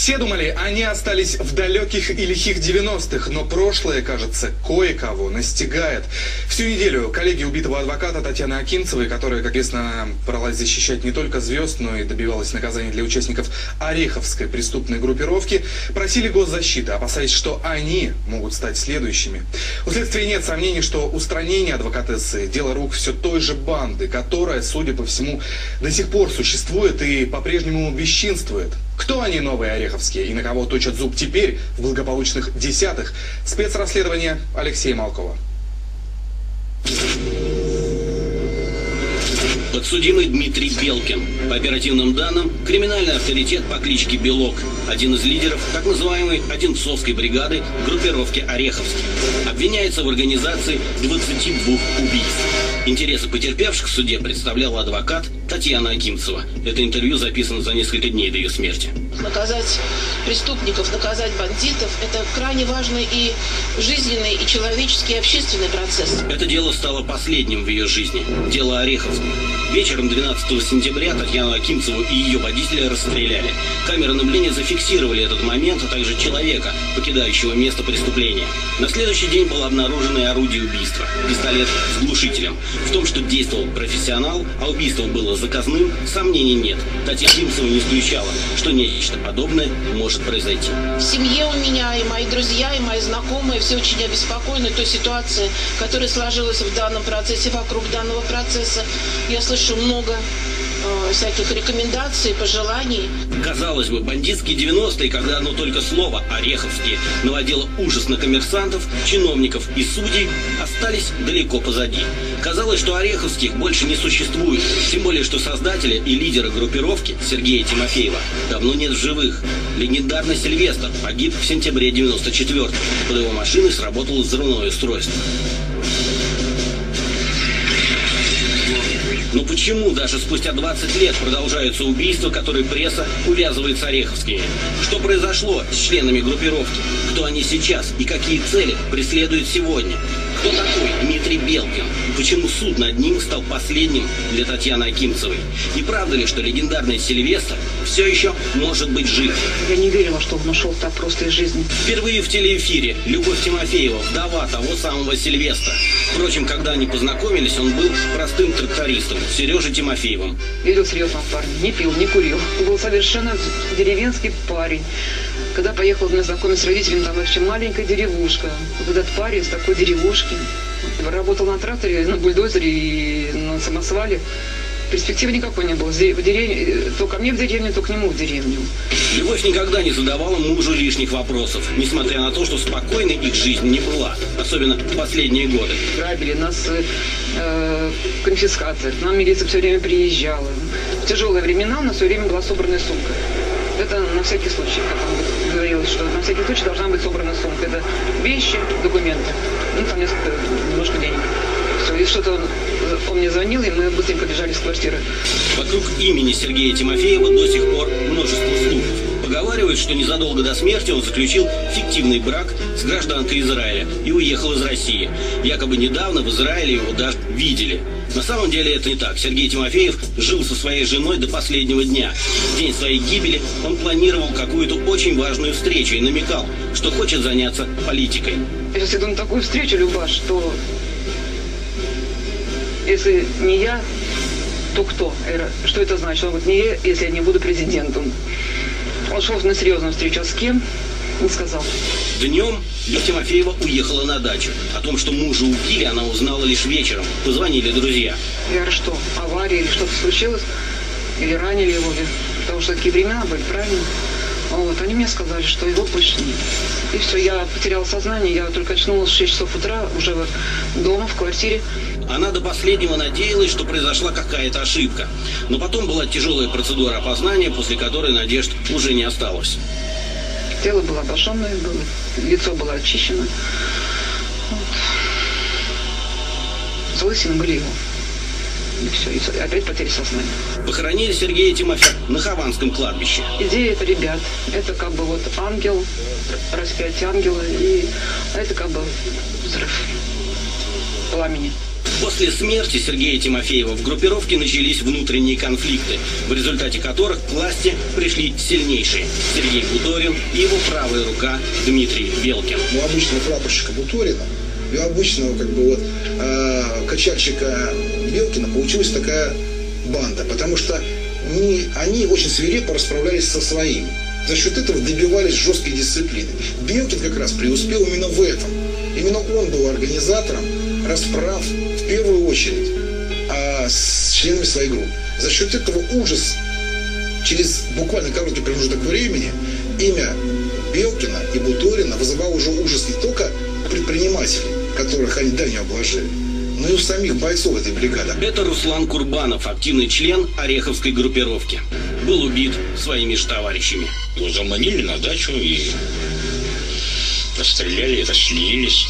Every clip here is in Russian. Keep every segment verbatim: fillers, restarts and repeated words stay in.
Все думали, они остались в далеких и лихих девяностых, но прошлое, кажется, кое-кого настигает. Всю неделю коллеги убитого адвоката Татьяны Акинцевой, которая, как известно, бралась защищать не только звезд, но и добивалась наказания для участников Ореховской преступной группировки, просили госзащиты, опасаясь, что они могут стать следующими. У следствия нет сомнений, что устранение адвокатессы – дело рук все той же банды, которая, судя по всему, до сих пор существует и по-прежнему бесчинствует. Кто они, новые ореховские, и на кого точат зуб теперь, в благополучных десятых? Спецрасследование Алексея Малкова. Подсудимый Дмитрий Белкин. По оперативным данным, криминальный авторитет по кличке Белок. Один из лидеров так называемой Одинцовской бригады группировки Ореховский. Обвиняется в организации двадцати двух убийств. Интересы потерпевших в суде представляла адвокат Татьяна Акинцева. Это интервью записано за несколько дней до ее смерти. Наказать преступников, наказать бандитов – это крайне важный и жизненный, и человеческий, и общественный процесс. Это дело стало последним в ее жизни. Дело Ореховского. Вечером двенадцатого сентября Татьяну Акинцеву и ее водителя расстреляли. Камеры наблюдения зафиксировали этот момент, а также человека, покидающего место преступления. На следующий день было обнаружено и орудие убийства – пистолет с глушителем. В том, что действовал профессионал, а убийство было заказным, сомнений нет. Татьяна Акинцева не исключала, что нечто подобное может произойти. В семье у меня и мои друзья, и мои знакомые все очень обеспокоены той ситуацией, которая сложилась в данном процессе, вокруг данного процесса. Я слышу много э, всяких рекомендаций, пожеланий. Казалось бы, бандитские девяностые, когда одно только слово «Ореховские» наводило ужас на коммерсантов, чиновников и судей, остались далеко позади. Казалось, что Ореховских больше не существует, тем более, что создателя и лидера группировки Сергея Тимофеева давно нет в живых. Легендарный Сильвестр погиб в сентябре девяносто четвёртого. Под его машиной сработало взрывное устройство. Но почему даже спустя двадцать лет продолжаются убийства, которые пресса увязывает с Ореховскими? Что произошло с членами группировки? Кто они сейчас и какие цели преследуют сегодня? Кто такой Дмитрий Белкин? Почему суд над ним стал последним для Татьяны Акинцевой? И правда ли, что легендарный Сильвестр все еще может быть жив? Я не верила, что он ушел так просто из жизни. Впервые в телеэфире Любовь Тимофеева, вдова того самого Сильвестра. Впрочем, когда они познакомились, он был простым трактористом, Сережей Тимофеевым. Видел серьезного парня, не пил, не курил. Был совершенно деревенский парень. Когда поехал меня знакомить с родителями, там вообще маленькая деревушка. Вот этот парень с такой деревушки. Работал на тракторе, на бульдозере и на самосвале. Перспективы никакой не было. В деревне, то ко мне в деревню, то к нему в деревню. Любовь никогда не задавала мужу лишних вопросов, несмотря на то, что спокойной их жизнь не была, особенно в последние годы. Грабили нас, э, конфискация, к нам милиция все время приезжала. В тяжелые времена у нас все время была собранная сумка. Это на всякий случай, как там говорилось, что на всякий случай должна быть собрана сумка. Это вещи, документы, ну там несколько, немножко денег. Все, и что-то он, он мне звонил, и мы быстренько бежали с квартиры. Вокруг имени Сергея Тимофеева до сих пор множество слухов. Поговаривают, что незадолго до смерти он заключил фиктивный брак с гражданкой Израиля и уехал из России. Якобы недавно в Израиле его даже видели. На самом деле это не так. Сергей Тимофеев жил со своей женой до последнего дня. В день своей гибели он планировал какую-то очень важную встречу и намекал, что хочет заняться политикой. Я сейчас иду на такую встречу, Люба, что если не я, то кто? Что это значит? Он говорит, не я, если я не буду президентом. Он шел на серьезную встречу, а с кем? Не сказал. Днем Любовь Тимофеева уехала на дачу. О том, что мужа убили, она узнала лишь вечером. Позвонили друзья. Я говорю, что, авария или что-то случилось? Или ранили его? Или... Потому что такие времена были, правильно? Вот, они мне сказали, что его больше нет. И все, я потеряла сознание, я только очнулась в шесть часов утра, уже дома, в квартире. Она до последнего надеялась, что произошла какая-то ошибка. Но потом была тяжелая процедура опознания, после которой надежд уже не осталось. Тело было обожженное, было, лицо было очищено. Вот. Залысины были его. И все, и опять потеря сознания. Похоронили Сергея Тимофеева на Хованском кладбище. Идея это ребят. Это как бы вот ангел, распятие ангела, и это как бы взрыв пламени. После смерти Сергея Тимофеева в группировке начались внутренние конфликты, в результате которых к власти пришли сильнейшие – Сергей Буторин и его правая рука Дмитрий Белкин. У обычного прапорщика Буторина и у обычного как бы, вот, э, качальщика Белкина получилась такая банда, потому что не, они очень свирепо расправлялись со своими. За счет этого добивались жесткой дисциплины. Белкин как раз преуспел именно в этом. Именно он был организатором расправ в первую очередь а, с членами своей группы. За счет этого ужас, через буквально короткий промежуток времени, имя Белкина и Буторина вызывало уже ужас не только предпринимателей, которых они давно обложили, но и у самих бойцов этой бригады. Это Руслан Курбанов, активный член Ореховской группировки. Был убит своими же товарищами. Его заманили на дачу и расстреляли, расчленились.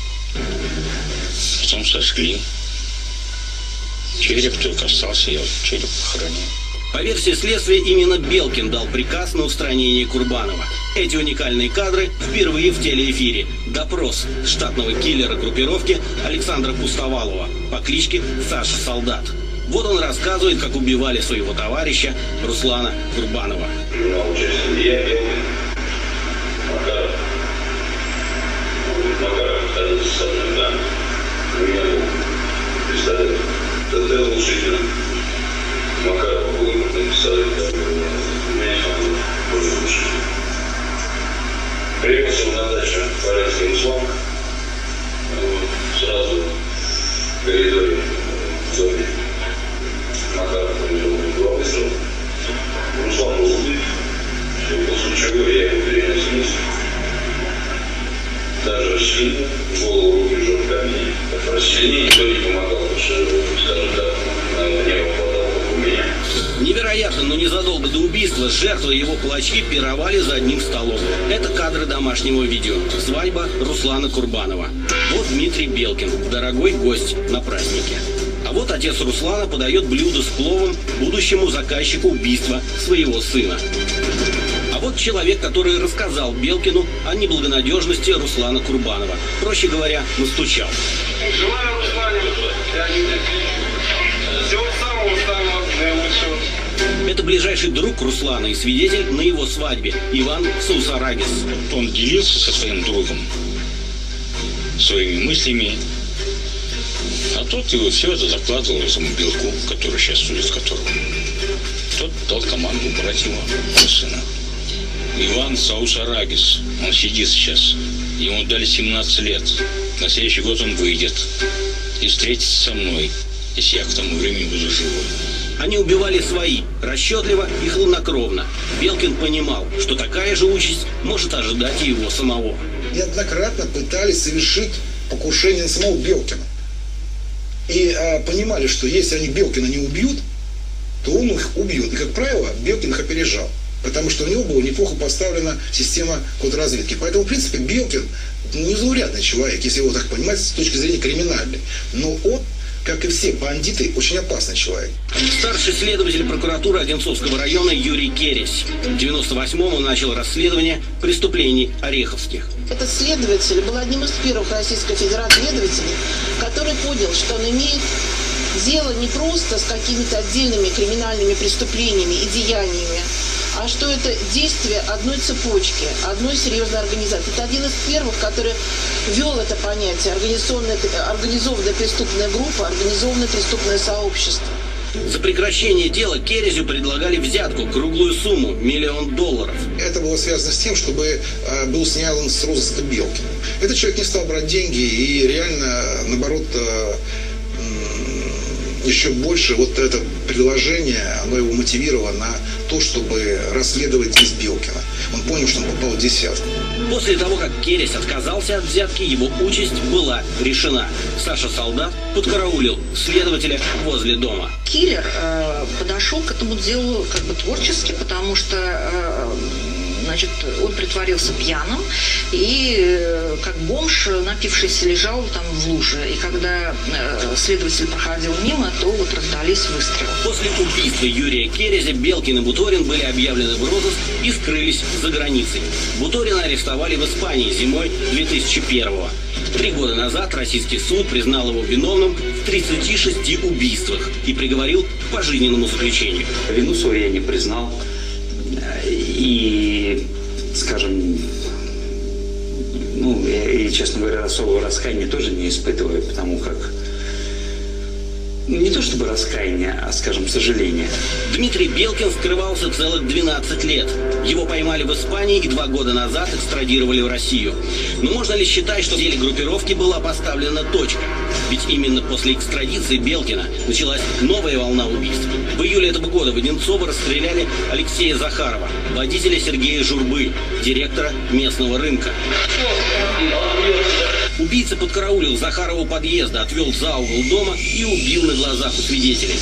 Потом сожгли. Череп только остался, я вот череп похоронил. По версии следствия, именно Белкин дал приказ на устранение Курбанова. Эти уникальные кадры впервые в телеэфире. Допрос штатного киллера группировки Александра Пустовалова по кличке Саша Солдат. Вот он рассказывает, как убивали своего товарища Руслана Курбанова. Тогда улучшительно. Макарова был написали, как у меня тоже улучшительно. Привез его на дачу Фаренский Руслан. Сразу в коридоре в доме Макаров провел два выстрела. Руслан был убит. После чего я его перенес вниз. Даже расчленил, голову руки жжет камни. Расчленение никто не помогал, потому что, скажем так, на его не хватало, как у меня. Невероятно, но незадолго до убийства жертвы и его палачи пировали за одним столом. Это кадры домашнего видео. Свадьба Руслана Курбанова. Вот Дмитрий Белкин, дорогой гость на празднике. А вот отец Руслана подает блюдо с пловом будущему заказчику убийства своего сына. А вот человек, который рассказал Белкину о неблагонадежности Руслана Курбанова. Проще говоря, настучал. Желаю Руслане всего самого самого наилучшего. Это ближайший друг Руслана и свидетель на его свадьбе Иван Саусарагис. Он делился со своим другом своими мыслями, а тот его все это закладывал этому Белку, который сейчас судит которого. Тот дал команду убрать его сына. Иван Саусарагис, он сидит сейчас, ему дали семнадцать лет, на следующий год он выйдет и встретится со мной, если я к тому времени буду живой. Они убивали свои, расчетливо и хладнокровно. Белкин понимал, что такая же участь может ожидать и его самого. Неоднократно пытались совершить покушение на самого Белкина. И а, понимали, что если они Белкина не убьют, то он их убьет. И, как правило, Белкин их опережал. Потому что у него была неплохо поставлена система контрразведки. Поэтому, в принципе, Белкин незаурядный человек, если его так понимать, с точки зрения криминальной. Но он, как и все бандиты, очень опасный человек. Старший следователь прокуратуры Одинцовского района Юрий Кересь. В девяносто восьмом он начал расследование преступлений ореховских. Этот следователь был одним из первых Российской Федерации следователей, который понял, что он имеет дело не просто с какими-то отдельными криминальными преступлениями и деяниями, а что это действие одной цепочки, одной серьезной организации. Это один из первых, который ввел это понятие организованная, организованная преступная группа, организованное преступное сообщество. За прекращение дела Керезю предлагали взятку, круглую сумму, миллион долларов. Это было связано с тем, чтобы э, был снят с розыска Белкина. Этот человек не стал брать деньги и реально, наоборот, э, э, еще больше вот это предложение, оно его мотивировало на то, чтобы расследовать здесь Белкина. Он понял, что он попал в десятку. После того, как Кересь отказался от взятки, его участь была решена. Саша Солдат подкараулил следователя возле дома. Киллер э, подошел к этому делу как бы творчески, потому что э, значит, он притворился пьяным и как бомж, напившись, лежал там в луже. И когда следователь проходил мимо, то вот раздались выстрелы. После убийства Юрия Керезя Белкин и Буторин были объявлены в розыск и скрылись за границей. Буторина арестовали в Испании зимой две тысячи первого. Три года назад российский суд признал его виновным в тридцати шести убийствах и приговорил к пожизненному заключению. Вину свою я не признал. И, скажем, ну, и, честно говоря, особого раскаяния тоже не испытываю, потому как не то чтобы раскаяние, а, скажем, сожаление. Дмитрий Белкин скрывался целых двенадцать лет. Его поймали в Испании и два года назад экстрадировали в Россию. Но можно ли считать, что в деле группировки была поставлена точка? Ведь именно после экстрадиции Белкина началась новая волна убийств. В июле этого года в Одинцово расстреляли Алексея Захарова, водителя Сергея Журбы, директора местного рынка. Убийца подкараулил Захарова у подъезда, отвел за угол дома и убил на глазах у свидетелей.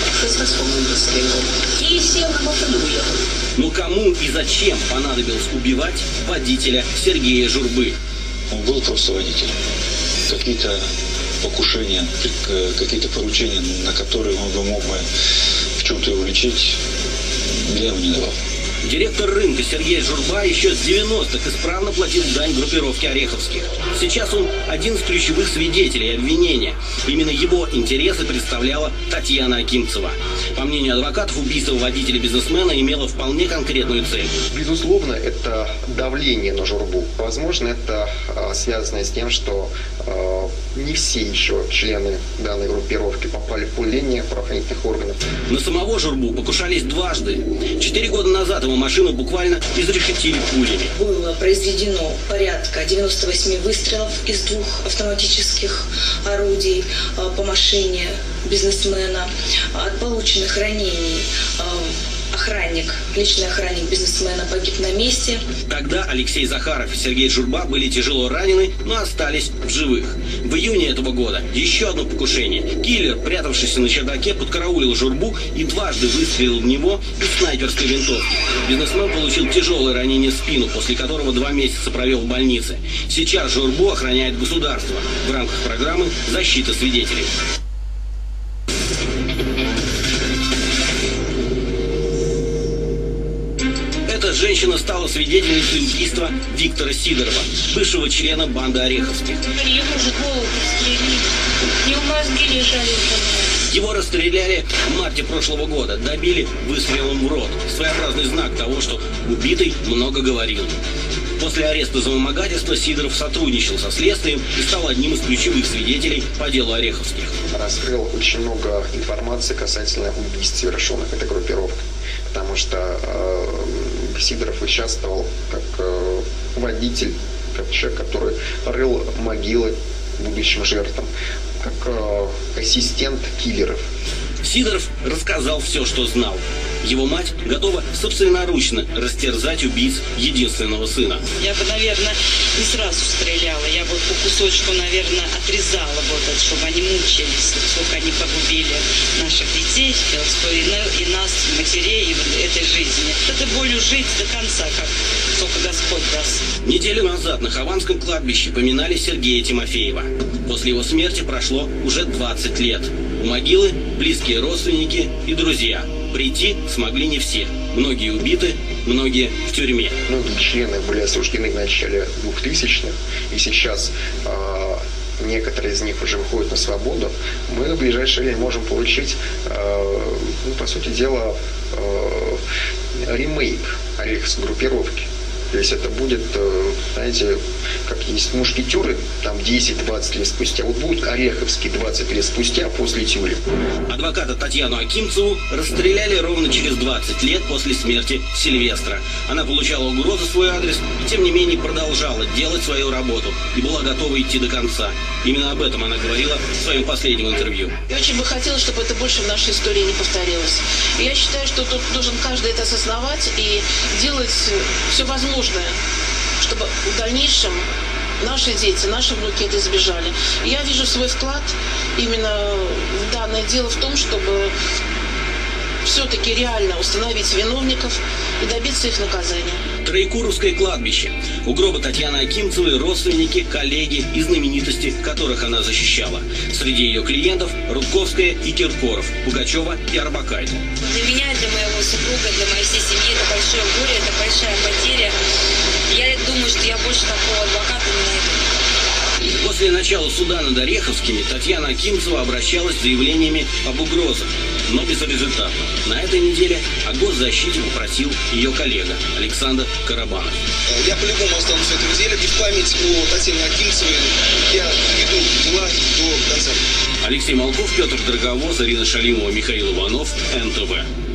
И сел на машину и уехал. Но кому и зачем понадобилось убивать водителя Сергея Журбы? Он был просто водителем. Какие-то покушения, какие-то поручения, на которые он бы мог бы в чем-то его лечить, я ему не давал. Директор рынка Сергей Журба еще с девяностых исправно платил дань группировке Ореховских. Сейчас он один из ключевых свидетелей обвинения. Именно его интересы представляла Татьяна Акимцева. По мнению адвокатов, убийство водителя-бизнесмена имело вполне конкретную цель. Безусловно, это давление на Журбу. Возможно, это а, связано с тем, что а, не все еще члены данной группировки попали в поле зрения правоохранительных органов. На самого Журбу покушались дважды. Четыре года назад его машину буквально изрешетили пулями. Было произведено порядка девяноста восьми выстрелов из двух автоматических орудий по машине бизнесмена. От полученных ранений охранник, личный охранник бизнесмена погиб на месте. Тогда Алексей Захаров и Сергей Журба были тяжело ранены, но остались в живых. В июне этого года еще одно покушение. Киллер, прятавшийся на чердаке, подкараулил Журбу и дважды выстрелил в него из снайперской винтовки. Бизнесмен получил тяжелое ранение в спину, после которого два месяца провел в больнице. Сейчас Журбу охраняет государство в рамках программы «Защита свидетелей». Эта женщина стала свидетельницей убийства Виктора Сидорова, бывшего члена банды Ореховских. Ему же голову подстрелили. У него мозги лежали уже. Его расстреляли в марте прошлого года, добили выстрелом в рот. Своеобразный знак того, что убитый много говорил. После ареста за вымогательство Сидоров сотрудничал со следствием и стал одним из ключевых свидетелей по делу Ореховских. Раскрыл очень много информации касательно убийств, совершенных этой группировкой. Потому что э, Сидоров участвовал как э, водитель, как человек, который рыл могилы будущим жертвам, как э, ассистент киллеров. Сидоров рассказал все, что знал. Его мать готова собственноручно растерзать убийц единственного сына. Я бы, наверное, не сразу стреляла. Я бы по кусочку, наверное, отрезала вот это, чтобы они мучились, сколько они погубили наших детей, и нас, матерей, и в этой жизни. Этой болью жить до конца, как только Господь даст. Неделю назад на Хованском кладбище поминали Сергея Тимофеева. После его смерти прошло уже двадцать лет. У могилы близкие родственники и друзья. Прийти смогли не все. Многие убиты, многие в тюрьме. Многие члены были осуждены в начале двухтысячных, и сейчас э, некоторые из них уже выходят на свободу. Мы в ближайшее время можем получить, э, ну, по сути дела, э, ремейк Ореховской группировки. То есть это будет, знаете, как есть мушкетеры, там десять-двадцать лет спустя. Вот будет Ореховский двадцать лет спустя после тюрьмы. Адвоката Татьяну Акимцеву расстреляли ровно через двадцать лет после смерти Сильвестра. Она получала угрозы в свой адрес, и тем не менее продолжала делать свою работу и была готова идти до конца. Именно об этом она говорила в своем последнем интервью. И очень бы хотелось, чтобы это больше в нашей истории не повторилось. И я считаю, что тут должен каждый это осознавать и делать все возможное, чтобы в дальнейшем наши дети, наши внуки это избежали. И я вижу свой вклад именно в данное дело в том, чтобы все-таки реально установить виновников и добиться их наказания. Троекуровское кладбище. У гроба Татьяны Акимцевой родственники, коллеги и знаменитости, которых она защищала. Среди ее клиентов Рудковская и Киркоров, Пугачева и Арбакайте. Для меня, для моего супруга, для моей всей семьи это большое горе, это большая потеря. Я думаю, что я больше такого адвоката не найду. После начала суда над Ореховскими Татьяна Акимцева обращалась с заявлениями об угрозах, но безрезультатно. На этой неделе о госзащите попросил ее коллега Александр Карабанов. Я по-любому останусь в этом деле, и в память о Татьяне Акимцевой я веду дела до конца. Алексей Малков, Петр Дороговоз, Ирина Шалимова, Михаил Иванов, эн тэ вэ.